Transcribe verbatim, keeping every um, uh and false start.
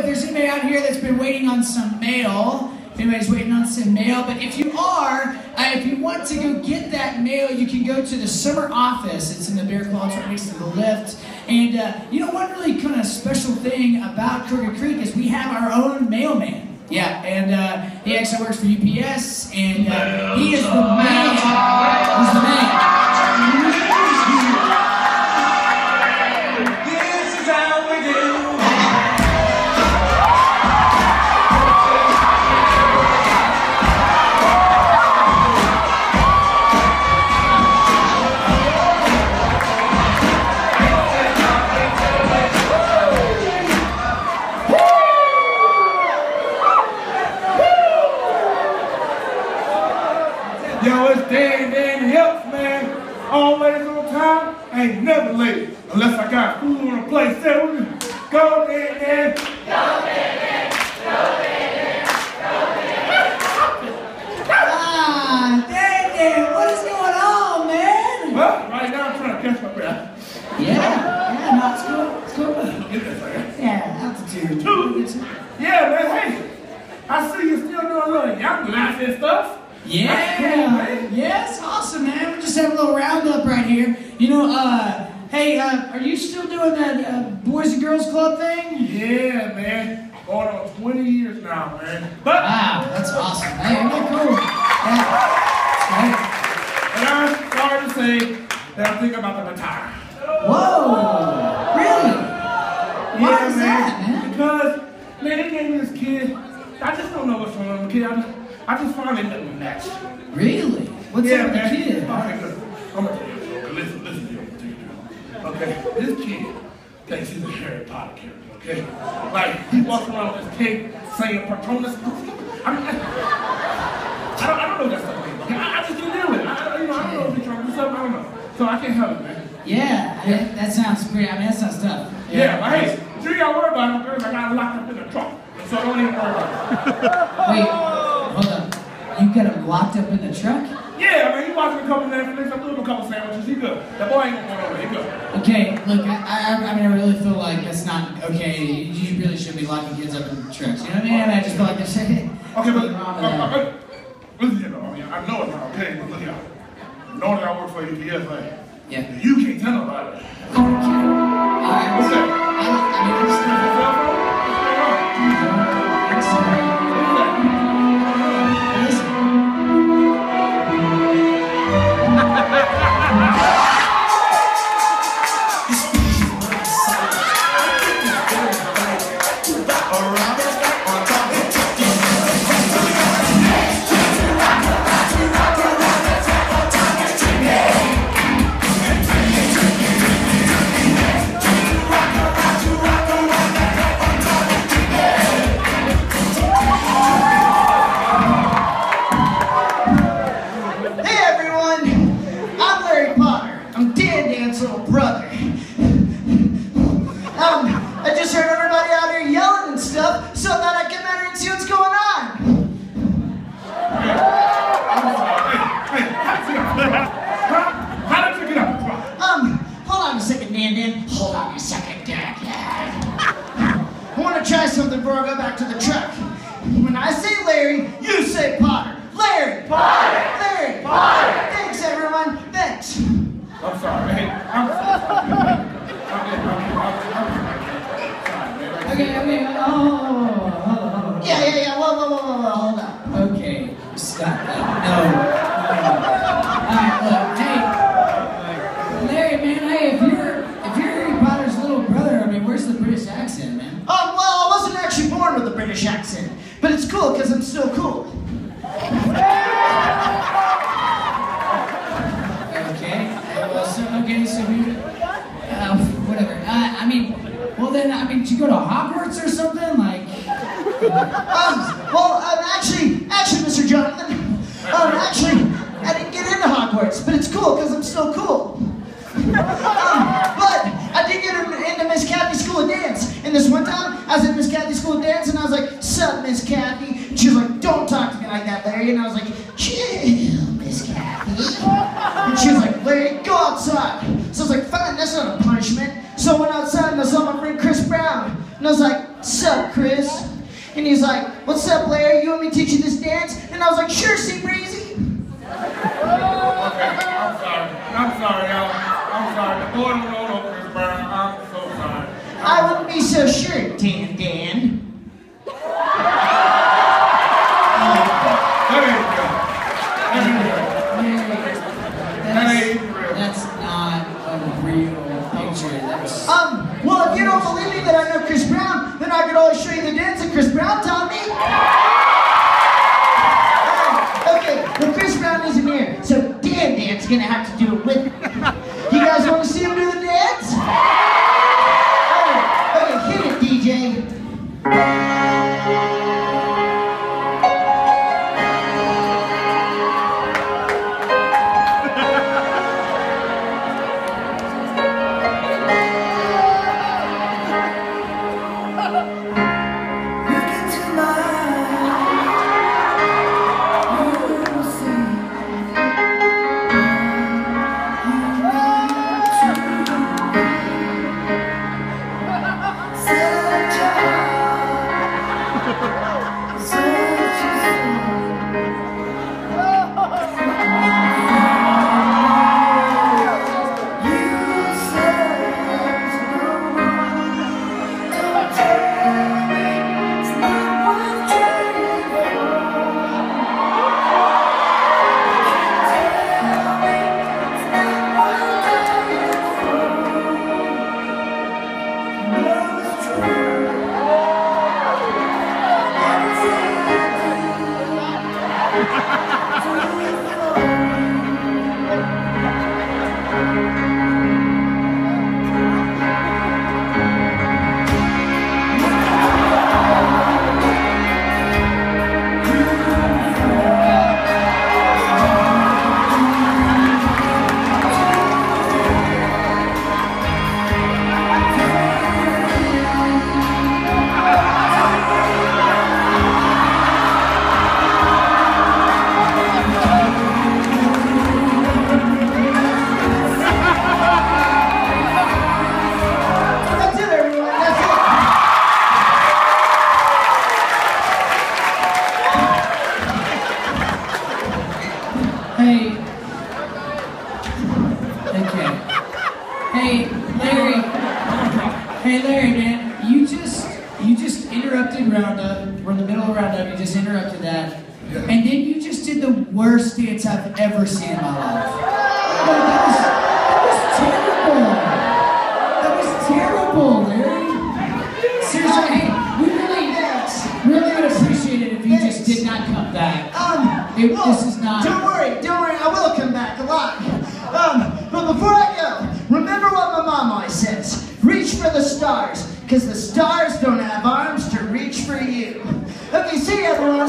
if there's anybody out here that's been waiting on some mail. If anybody's waiting on some mail, but if you are, uh, if you want to go get that mail, you can go to the summer office. It's in the beer closet right next to the lift. And uh, you know, one really kind of special thing about Crooked Creek is we have our own mailman. Yeah, and uh, he actually works for U P S, and uh, he is the man. He's the man. Yo, it's Dan, Dan Helps, man. Always on time, ain't never late. Unless I got food on the plate. So, go, Dan, Dan. Go, Dan, Dan. Go, Dan, Dan. Go, Dan, Dan. Ah, Dan, Dan, what is going on, man? Well, right now I'm trying to catch my breath. Yeah, yeah, no, it's cool, it's cool. Get this second. Yeah, altitude. Two. Yeah, man, hey. I see you still doing a little young life and stuff. Yeah, cool, yeah, it's awesome, man. We're just having a little roundup right here. You know, uh, hey, uh, are you still doing that uh, Boys and Girls Club thing? Yeah, man. Going on twenty years now, man. But wow, that's awesome. Hey, you're cool. Yeah, and I'm sorry to say that I'm thinking about the retire. Whoa, really? Why Yeah, is man. that, man? Because, man, they gave me this kid. I just don't know what's wrong with the kid. I just, I just finally let me match. Really? What's yeah, up with man. the kid? Okay, good. I'm gonna tell you. Okay, listen, listen to you. Okay, this kid thinks he's a Harry Potter character. Okay, like he walks around with this cake saying Patronus. I mean, I, I don't, I don't know that stuff. Okay? I, I just can't deal with it. I, you know, I don't know if he's trying to do something. I don't know. So I can't help it, man. Yeah, I mean, that sounds pretty. I mean, that sounds tough. Yeah, yeah, but hey, sure you gotta worry about him, girls. I got him locked up in the trunk, so don't even worry about it. Wait, hold on. You got him locked up in the truck? Yeah, I mean, he watching a couple Netflix, I'm doing a couple sandwiches, he good. That boy ain't gonna go nowhere, he good. Okay, look, I, I, I mean, I really feel like that's not okay. You really shouldn't be locking kids up in trucks. You know what I mean? I just feel like there's okay, but uh, uh, listen, you know, I mean, I know it's not okay, but look here. Knowing that I work for U P S, like, yeah. You can't tell nobody. Okay. All right. What's that? I, I mean, Is it a cell phone? I'm sorry. So I went outside and I saw my friend Chris Brown, and I was like, sup, Chris? And he's like, what's up, Larry? You want me to teach you this dance? And I was like, sure, Sea Breezy. Okay, I'm sorry. I'm sorry, y'all. I'm sorry. The boy don't know no Chris Brown. I'm so sorry. I wouldn't be so sure, Dan Dan. That ain't real. That ain't real. That ain't real. That's not a real picture. That's Um, well, if you don't believe me that I know Chris Brown, then I could always show you the dance that Chris Brown taught me. Uh, okay, well, Chris Brown isn't here, so Dan Dan's gonna have to do it with me. You guys want to see him do the dance? Alright, okay, hit it, D J. Hey. Okay. Hey, Larry. Hey, Larry, man. You just you just interrupted Roundup. We're in the middle of Roundup. You just interrupted that. Yeah. And then you just did the worst dance I've ever seen in my life. Oh, that was, that was terrible. That was terrible, Larry. Seriously, hey, we really, really would appreciate it if you just did not come back. Um, It, well, this is not... Don't worry, don't worry, I will come back a lot. Um, but before I go, remember what my mom always says. Reach for the stars, because the stars don't have arms to reach for you. Okay, see you, everyone.